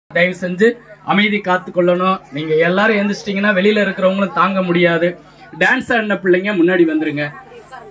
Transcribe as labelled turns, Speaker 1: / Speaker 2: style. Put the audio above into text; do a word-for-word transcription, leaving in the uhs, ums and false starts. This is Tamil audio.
Speaker 1: தயவு செஞ்சு அமைதி காத்து கொள்ளணும். நீங்க எல்லாரும் எந்திரிச்சிட்டீங்கன்னா வெளியில இருக்கிறவங்களும் தாங்க முடியாது. டான்ஸ் ஆடின பிள்ளைங்க முன்னாடி வந்துருங்க.